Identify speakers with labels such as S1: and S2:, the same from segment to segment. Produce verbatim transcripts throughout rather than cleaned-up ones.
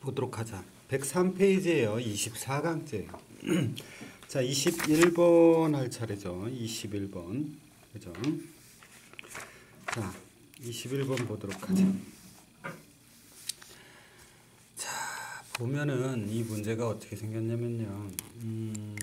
S1: 보도록 하자. 백삼 페이지에요. 이십사 강째예요. 자, 이십일 번 할 차례죠. 이십일 번. 그죠? 자, 이십일 번 보도록 하자. 자, 보면은 이 문제가 어떻게 생겼냐면요. 음,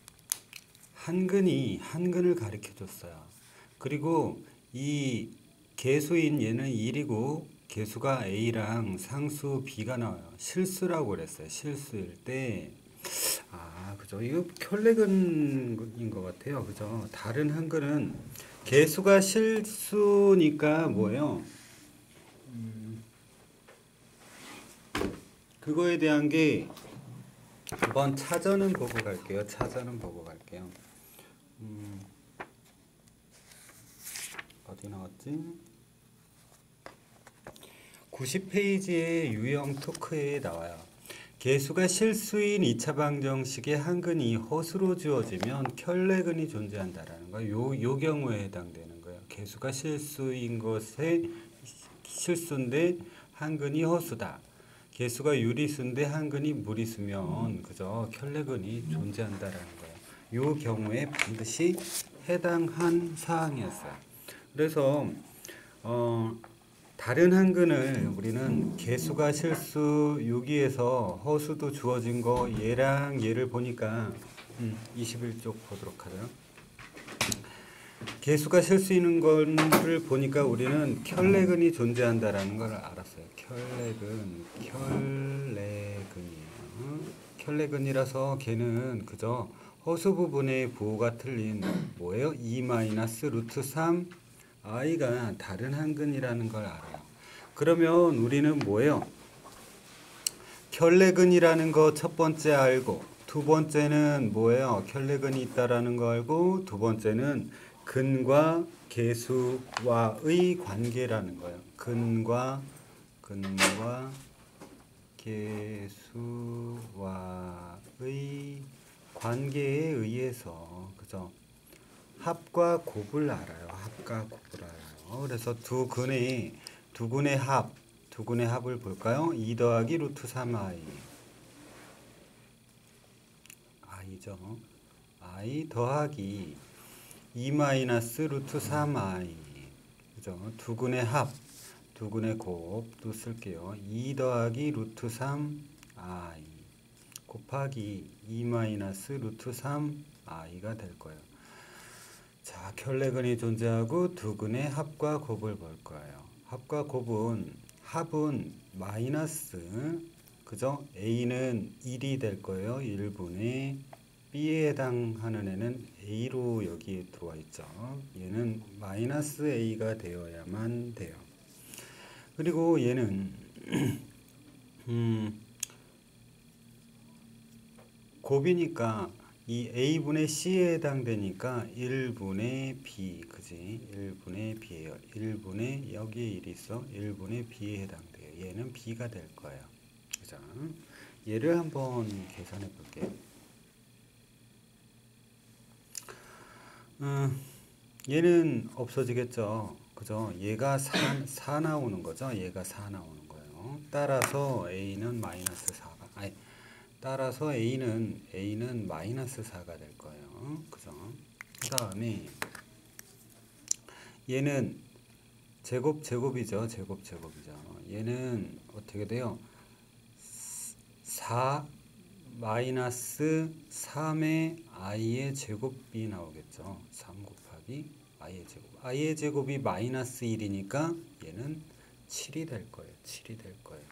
S1: 한근이 한근을 가르쳐 줬어요. 그리고 이 개수인 얘는 일이고 개수가 A랑 상수 B가 나와요. 실수라고 그랬어요. 실수일 때, 아, 그죠. 이거 켤레근인 것 같아요. 그죠. 다른 한글은 개수가 실수니까 뭐예요? 음, 그거에 대한 게 한번 차전은 보고 갈게요. 차전은 보고 갈게요. 음, 어디 나왔지? 구십 페이지의 유형 토크에 나와요. 개수가 실수인 이 차 방정식의 한근이 허수로 주어지면 켤레근이 존재한다라는 거예요. 요, 요 경우에 해당되는 거예요. 개수가 실수인 것에 실수인데 한근이 허수다. 개수가 유리수인데 한근이 무리수면 그죠? 켤레근이 존재한다라는 거예요. 요 경우에 반드시 해당한 사항이었어요. 그래서 어 다른 한근을 우리는 개수가 실수 여기에서 허수도 주어진 거 얘랑 얘를 보니까 음, 이십일 쪽 보도록 하죠. 개수가 실수인 거를 보니까 우리는 켤레근이 존재한다라는 걸 알았어요. 켤레근, 켤레근이에요. 켤레근이라서 걔는 그저 허수 부분의 부호가 틀린 뭐예요? 이 마이너스 루트 삼 i가 다른 한근이라는 걸 알아요. 그러면 우리는 뭐예요? 켤레근이라는 거 첫 번째 알고, 두 번째는 뭐예요? 켤레근이 있다라는 거 알고, 두 번째는 근과 개수와의 관계라는 거예요. 근과 근과 개수와의 관계에 의해서 그죠? 합과 곱을 알아요. 합과 곱을 알아요. 그래서 두 근의 두 근의 합, 두 근의 합을 볼까요? 이 더하기 루트 삼 i. i죠. i 더하기 이 마이너스 루트 삼 i. 그죠? 두 근의 합, 두 근의 곱도 쓸게요. 이 더하기 루트 삼 i 곱하기 이 마이너스 루트 삼 i가 될 거예요. 자, 켤레근이 존재하고 두 근의 합과 곱을 볼 거예요. 합과 곱은 합은 마이너스 그죠? A는 일이 될 거예요. 일 분의 B에 해당하는 애는 A로 여기 들어와 있죠. 얘는 마이너스 A가 되어야만 돼요. 그리고 얘는 음, 곱이니까 이 A분의 C에 해당되니까 일 분의 B, 그지? 일 분의 B예요. 일 분의 여기에 일이 있어. 일 분의 B에 해당돼요. 얘는 B가 될 거예요. 그죠? 얘를 한번 계산해 볼게요. 음, 얘는 없어지겠죠. 그죠? 얘가 사, 사 나오는 거죠. 얘가 사 나오는 거예요. 따라서 A는 마이너스 사가, 아니, 따라서 A는, A는 마이너스 사가 될 거예요. 그죠? 그 다음에 얘는 제곱, 제곱이죠. 제곱, 제곱이죠. 얘는 어떻게 돼요? 사 마이너스 삼의 i의 제곱이 나오겠죠. 삼 곱하기 i의 제곱. i의 제곱이 마이너스 일이니까 얘는 칠이 될 거예요. 칠이 될 거예요.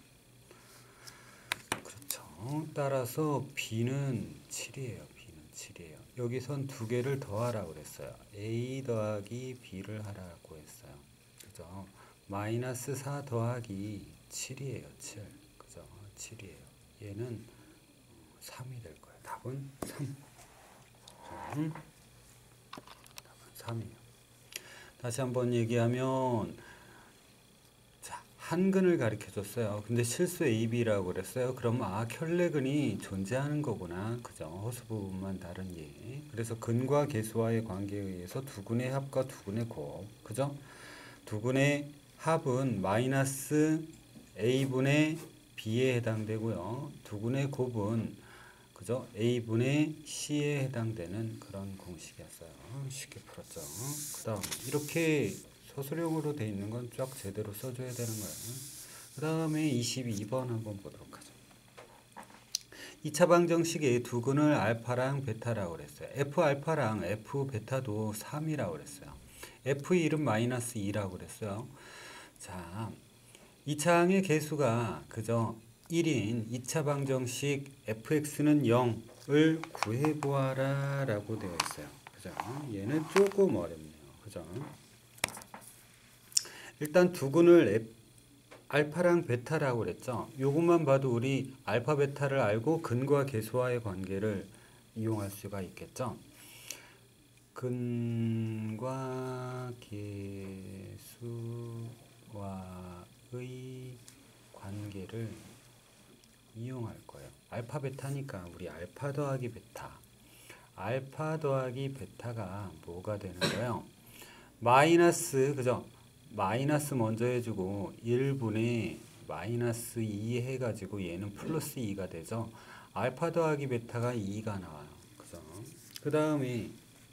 S1: 따라서 B는 칠이에요. B는 칠이에요. 여기선 두 개를 더하라고 그랬어요. A 더하기 B를 하라고 했어요. 그죠? 마이너스 사 더하기 칠이에요. 칠. 그죠? 칠이에요. 얘는 삼이 될 거예요. 답은 삼. 답은 삼이에요. 다시 한번 얘기하면 한근을 가르쳐 줬어요. 근데 실수 A, B라고 그랬어요. 그럼 아, 켤레근이 존재하는 거구나. 그죠? 허수 부분만 다른 예. 그래서 근과 개수와의 관계에 의해서 두 근의 합과 두 근의 곱. 그죠? 두 근의 합은 마이너스 A분의 B에 해당되고요. 두근의 곱은 그죠? A분의 C에 해당되는 그런 공식이었어요. 쉽게 풀었죠. 그 다음 이렇게 서술형으로 돼 있는 건 쫙 제대로 써줘야 되는 거예요. 그 다음에 이십이 번 한번 보도록 하죠. 이 차 방정식의 두근을 알파랑 베타라고 그랬어요. F알파랑 F베타도 삼이라고 그랬어요. F의 일은 마이너스 이라고 그랬어요. 자, 이 차항의 개수가 그저 일인 이 차 방정식 fx는 영을 구해보아라 라고 되어 있어요. 그죠? 얘는 조금 어렵네요. 그죠? 일단 두근을 F, 알파랑 베타라고 그랬죠. 요것만 봐도 우리 알파 베타를 알고 근과 개수와의 관계를 이용할 수가 있겠죠. 근과 개수와의 관계를 이용할 거예요. 알파 베타니까 우리 알파 더하기 베타. 알파 더하기 베타가 뭐가 되는 거예요? 마이너스, 그죠? 마이너스 먼저 해주고 일분의 마이너스 이 해가지고 얘는 플러스 이가 되죠. 알파 더하기 베타가 이가 나와요. 그죠? 그 다음에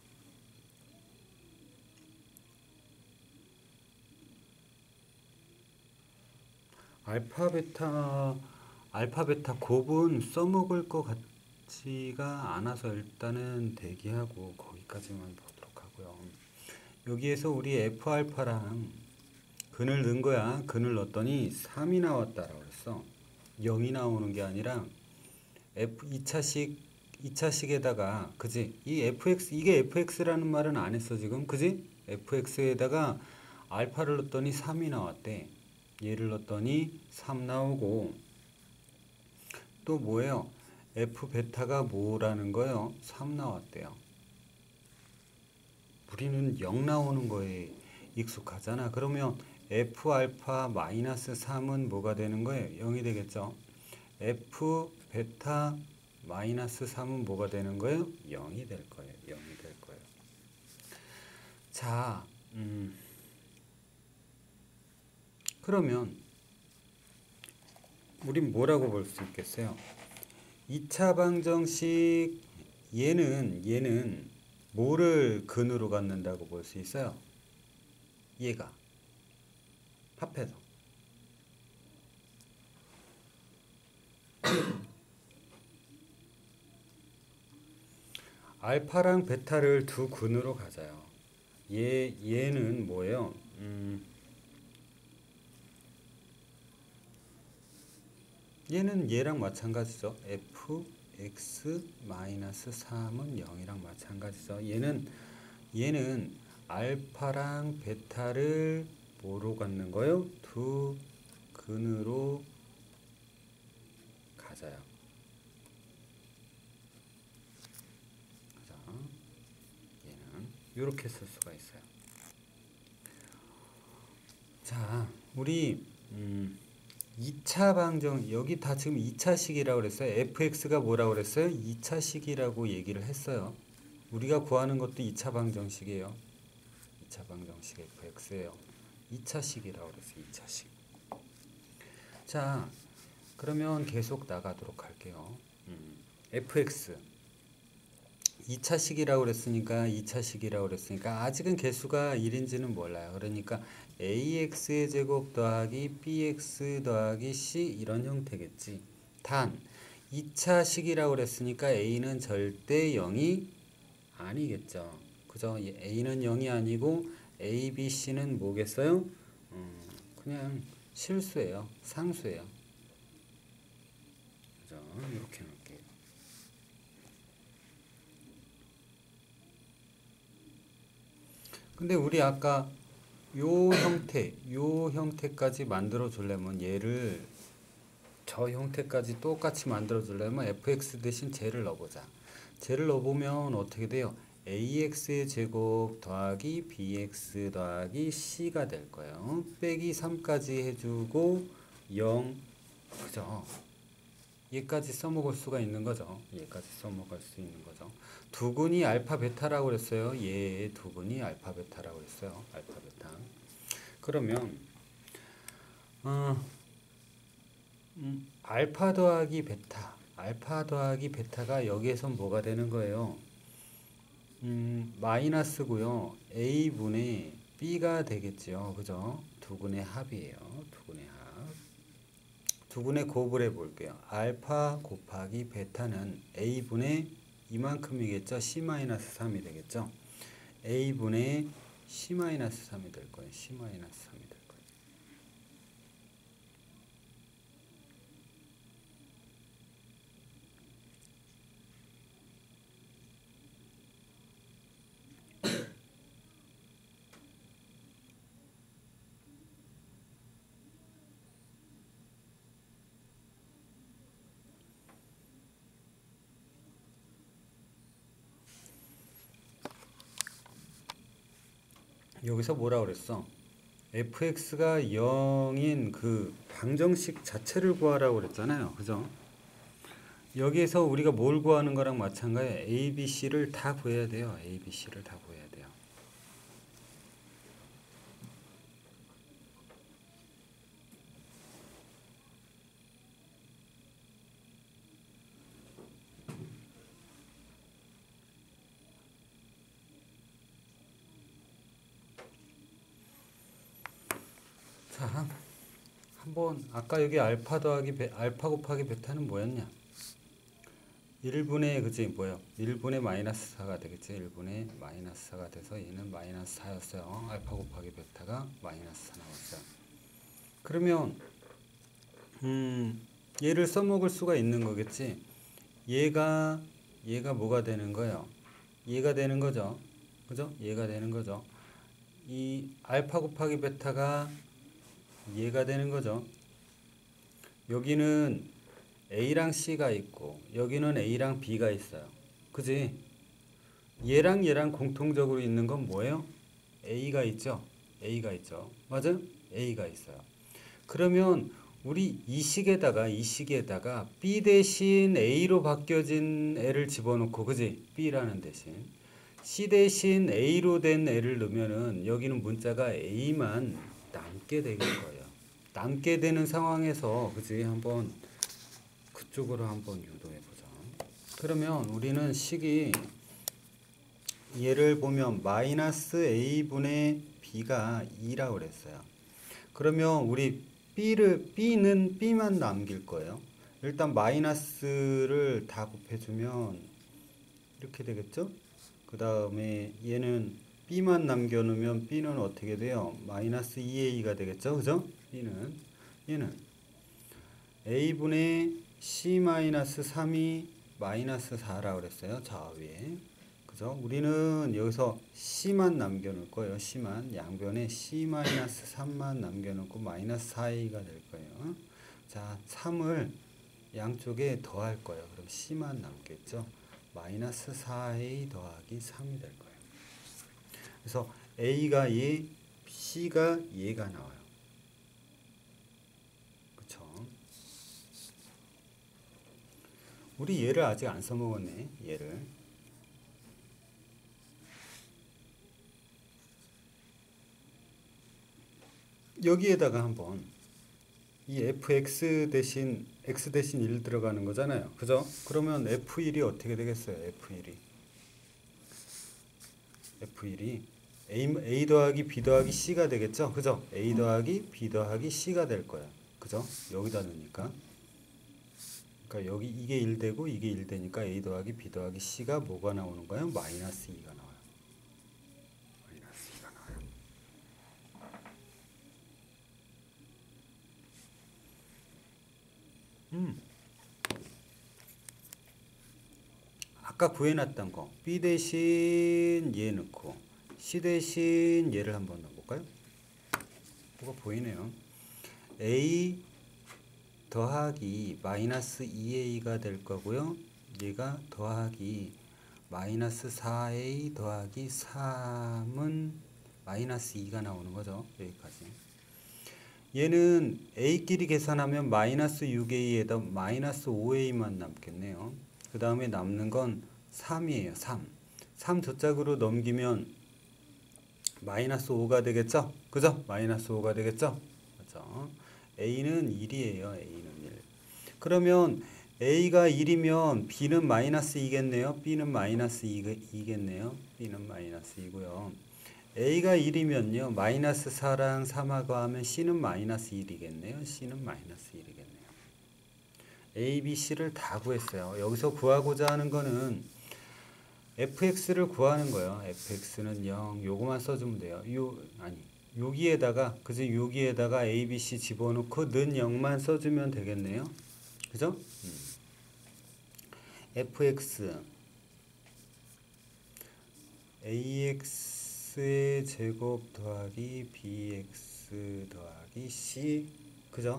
S1: 알파 베타 알파 베타 곱은 써먹을 것 같지가 않아서 일단은 대기하고 거기까지만 보도록 하고요. 여기에서 우리 F 알파랑 근을 넣은 거야. 근을 넣었더니 삼이 나왔다라고 했어. 영이 나오는 게 아니라 F 이 차식 이 차식에다가 그지? 이 fx 이게 fx라는 말은 안 했어 지금. 그지? fx에다가 알파를 넣었더니 삼이 나왔대. 얘를 넣었더니 삼 나오고 또 뭐예요? F 베타가 뭐라는 거예요? 삼 나왔대요. 우리는 영 나오는 거에 익숙하잖아. 그러면 F 알파 마이너스 삼은 뭐가 되는 거예요? 영이 되겠죠. F 베타 마이너스 삼은 뭐가 되는 거예요? 영이 될 거예요. 영이 될 거예요. 자, 음, 그러면 우린 뭐라고 볼 수 있겠어요? 이 차 방정식 얘는 얘는 뭐를 근으로 갖는다고 볼 수 있어요? 얘가 합해서 알파랑 베타를 두 근으로 가져요. 얘 얘는 뭐예요? 음, 얘는 얘랑 마찬가지죠. fx 마이너스 삼은 영이랑 마찬가지죠. 얘는 얘는 알파랑 베타를 뭐로 갖는 거예요? 두 근으로 가져요. 그죠? 얘는 이렇게 쓸 수가 있어요. 자, 우리 음, 이 차 방정 여기 다 지금 이 차식이라고 그랬어요. fx가 뭐라고 그랬어요? 이 차식이라고 얘기를 했어요. 우리가 구하는 것도 이 차 방정식이에요. 이 차 방정식 fx예요. 이 차식이라고 그랬어요. 이 차식. 자, 그러면 계속 나가도록 할게요. 음, fx 이 차식이라고 그랬으니까 이 차식이라고 그랬으니까 아직은 개수가 일인지는 몰라요. 그러니까 ax의 제곱 더하기 bx 더하기 c 이런 형태겠지. 단 이 차식이라고 그랬으니까 a는 절대 영이 아니겠죠. 그죠? a는 영이 아니고 a, b, c는 뭐겠어요? 음, 그냥 실수예요. 상수예요. 그죠? 이렇게 놓을게요. 근데 우리 아까 요 형태, 요 형태까지 만들어 주려면 얘를 저 형태까지 똑같이 만들어 주려면 fx 대신 쟤를 넣어보자. 쟤를 넣어보면 어떻게 돼요? ax의 제곱 더하기 bx 더하기 c가 될 거예요. 빼기 삼까지 해주고 영, 그죠? 얘까지 써먹을 수가 있는 거죠. 얘까지 써먹을 수 있는 거죠. 두근이 알파 베타라고 그랬어요. 얘 두근이 알파 베타라고 그랬어요. 알파 베타. 그러면 어, 음, 알파 더하기 베타. 알파 더하기 베타가 여기에서 뭐가 되는 거예요? 음, 마이너스고요. A분의 B가 되겠죠. 그죠? 두근의 합이에요. 두근의 합. 두근의 곱을 해볼게요. 알파 곱하기 베타는 A분의 이만큼이겠죠. C-삼이 되겠죠. A분의 C-삼이 될 거예요. C-삼이 될 거예요. 여기서 뭐라 그랬어? fx가 영인 그 방정식 자체를 구하라고 그랬잖아요. 그죠? 여기에서 우리가 뭘 구하는 거랑 마찬가지에 a, b, c를 다 구해야 돼요. a, b, c를 다 구해야 돼요. 자, 한번 아까 여기 알파 더하기 베, 알파 곱하기 베타는 뭐였냐? 일 분의 그지 뭐야? 일 분의 마이너스 사가 되겠지. 일 분의 마이너스 사가 돼서 얘는 마이너스 사였어요. 알파 곱하기 베타가 마이너스 사 나왔어요. 그러면 음, 얘를 써먹을 수가 있는 거겠지. 얘가 얘가 뭐가 되는 거예요? 얘가 되는 거죠. 그죠? 얘가 되는 거죠. 이 알파 곱하기 베타가 얘가 되는 거죠. 여기는 A랑 C가 있고 여기는 A랑 B가 있어요. 그지? 얘랑 얘랑 공통적으로 있는 건 뭐예요? A가 있죠. A가 있죠. 맞아요? A가 있어요. 그러면 우리 이 식에다가 이 식에다가 B 대신 A로 바뀌어진 애를 집어넣고 그지? B라는 대신 C 대신 A로 된 애를 넣으면은 여기는 문자가 A만 남게 되는 거예요. 남게 되는 상황에서 그지? 한번 그쪽으로 한번 유도해 보자. 그러면 우리는 식이 얘를 보면 마이너스 A분의 B가 이라고 그랬어요. 그러면 우리 B를, B는 B만 남길 거예요. 일단 마이너스를 다 곱해주면 이렇게 되겠죠? 그 다음에 얘는 B만 남겨놓으면 B는 어떻게 돼요? 마이너스 이 에이가 되겠죠? 그죠? B는. 얘는 A분의 C-삼이 마이너스 사라고 그랬어요. 좌위에. 그죠? 우리는 여기서 C만 남겨놓을 거예요. C만. 양변에 C-삼만 남겨놓고 마이너스 사 에이가 될 거예요. 자, 삼을 양쪽에 더할 거예요. 그럼 C만 남겠죠? 마이너스 사 에이 더하기 삼이 될 거예요. 그래서 A가 얘, C가 얘가 나와요. 그쵸? 우리 얘를 아직 안 써먹었네. 얘를. 여기에다가 한번 이 에프엑스 대신 x 대신 일 들어가는 거잖아요. 그죠? 그러면 에프 일이 어떻게 되겠어요? 에프 일이 에프 일이 A, A 더하기 B 더하기 C가 되겠죠? 그죠? A 더하기 B 더하기 C가 될 거야. 그죠? 여기다 넣으니까. 그러니까 여기 이게 일 되고 이게 일 되니까 A 더하기 B 더하기 C가 뭐가 나오는 거예요? 마이너스 이가 나와요. 마이너스 이가 나와요. 음. 아까 구해놨던 거 B 대신 얘 넣고 C 대신 얘를 한번 넣어볼까요? 뭐가 보이네요. A 더하기 마이너스 이 에이가 될 거고요. 얘가 더하기 마이너스 사 에이 더하기 삼은 마이너스 이가 나오는 거죠. 여기까지. 얘는 A끼리 계산하면 마이너스 육 에이에다 마이너스 오 에이만 남겠네요. 그 다음에 남는 건 삼이에요. 삼. 삼 저짝으로 넘기면 마이너스 오가 되겠죠? 그죠? 마이너스 오가 되겠죠? 그죠? A는 일이에요. A는 일. 그러면 A가 일이면 B는 마이너스 이겠네요. B는 마이너스 이겠네요. B는 마이너스 이고요. A가 일이면요. 마이너스 사랑 삼하고 하면 C는 마이너스 일이겠네요. C는 마이너스 일이겠네요. A, B, C를 다 구했어요. 여기서 구하고자 하는 거는 fx를 구하는 거예요. fx는 영. 요거만 써주면 돼요. 요, 아니. 여기에다가, 그죠? 여기에다가 A, B, C 집어넣고 는 영만 써주면 되겠네요. 그죠? 음. fx ax의 제곱 더하기 bx 더하기 c, 그죠?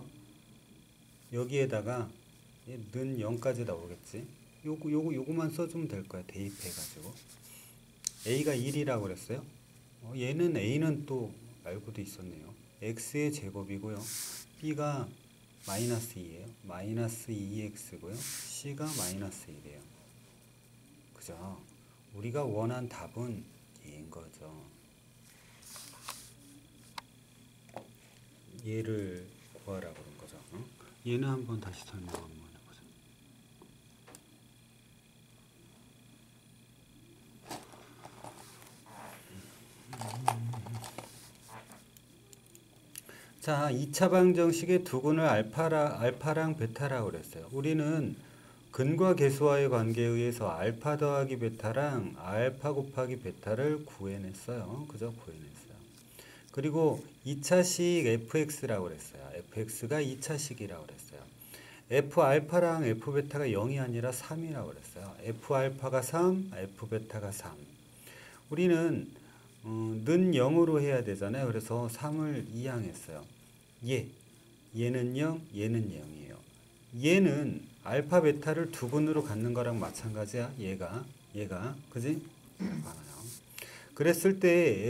S1: 여기에다가 는 영까지 나오겠지. 요거 요거 요거만 써주면 될 거야. 대입해가지고 a가 일이라고 그랬어요. 어, 얘는 a는 또 알고도 있었네요. x의 제곱이고요. b가 마이너스 이에요. 마이너스 이 엑스고요. c가 마이너스 일이에요. 그죠? 우리가 원한 답은 얘인 거죠. 얘를 구하라 그런 거죠. 어? 얘는 한번 다시 설명 한번 해보자. 자, 이 차 방정식의 두근을 알파라, 알파랑 베타라고 그랬어요. 우리는 근과 계수와의 관계에 의해서 알파 더하기 베타랑 알파 곱하기 베타를 구해냈어요. 그죠? 구해냈어요. 그리고 이 차식 fx라고 그랬어요. fx가 이 차식이라고 그랬어요. f알파랑 f베타가 영이 아니라 삼이라고 그랬어요. f알파가 삼, f베타가 삼. 우리는 어, 는 영으로 해야 되잖아요. 그래서 삼을 이항했어요. 얘, 얘는 영, 얘는 영이에요. 얘는 알파 베타를 두근으로 갖는 거랑 마찬가지야. 얘가, 얘가, 그지? 그랬을 때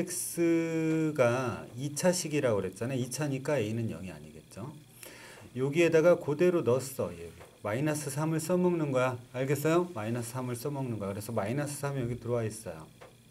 S1: fx가 이 차식이라고 그랬잖아요. 이 차니까 a는 영이 아니겠죠. 여기에다가 그대로 넣었어. 얘. 마이너스 삼을 써먹는 거야. 알겠어요? 마이너스 삼을 써먹는 거야. 그래서 마이너스 삼이 여기 들어와 있어요.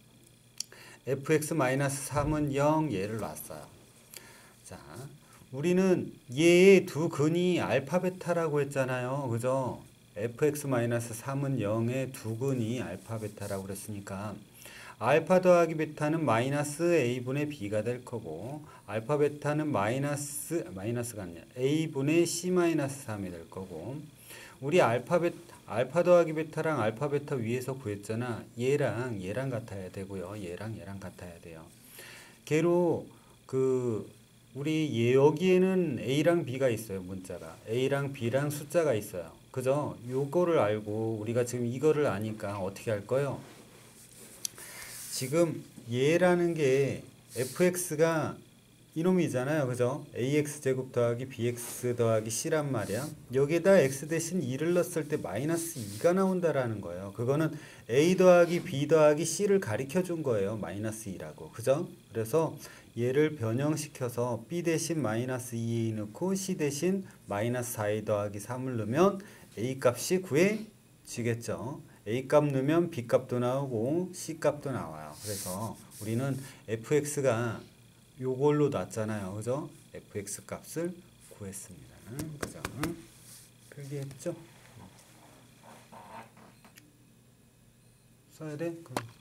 S1: fx 마이너스 삼은 영, 얘를 놨어요. 자, 우리는 얘의 두 근이 알파 베타라고 했잖아요. 그죠? fx 마이너스 삼은 영의 두 근이 알파 베타라고 그랬으니까 알파 더하기 베타는 마이너스 a분의 b가 될 거고 알파 베타는 마이너스 마이너스가 아니야 a분의 c 마이너스 삼이 될 거고 우리 알파 베 알파 더하기 베타랑 알파 베타 위에서 구했잖아. 얘랑 얘랑 같아야 되고요. 얘랑 얘랑 같아야 돼요. 걔로 그 우리 얘 여기에는 a랑 b가 있어요. 문자가 a랑 b랑 숫자가 있어요. 그죠? 요거를 알고 우리가 지금 이거를 아니까 어떻게 할 거예요? 지금 얘라는 게 fx가 이놈이잖아요. 그죠? ax제곱 더하기 bx 더하기 c란 말이야. 여기에다 x 대신 이를 넣었을 때 마이너스 이가 나온다라는 거예요. 그거는 a 더하기 b 더하기 c를 가리켜 준 거예요. 마이너스 이라고. 그죠? 그래서 얘를 변형시켜서 b 대신 마이너스 이 넣고 c 대신 마이너스 사 a 더하기 삼을 넣으면 a 값이 구해지겠죠. a 값 넣으면 b 값도 나오고 c 값도 나와요. 그래서 우리는 fx가 요걸로 놨잖아요. 그죠? fx 값을 구했습니다. 그죠? 필기했죠? 써야 돼? 그럼.